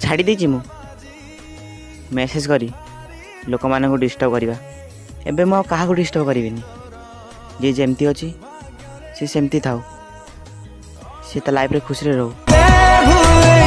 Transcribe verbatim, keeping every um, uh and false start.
छाड़ी देछि मु मेसेज करी लोक मानक डिस्टर्ब करवा एबे मु काहा को डिस्टर्ब करिविनी जे जेमती अछि से सेमती थाउ से त लाइफ रे खुश रे रहू।